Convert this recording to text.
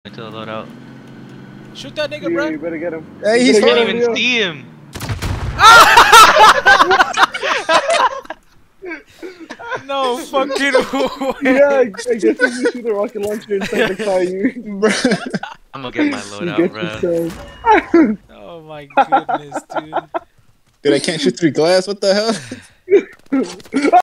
To the loadout. Shoot that nigga, Yeah, bro. you better get him. Hey, he's I can't fine. even see him. No fucking way. Yeah, I guess if you shoot a rocket launcher inside the car, you I'm gonna get my loadout, get bro. yourself. Oh my goodness, dude. Dude, I can't shoot through glass. What the hell?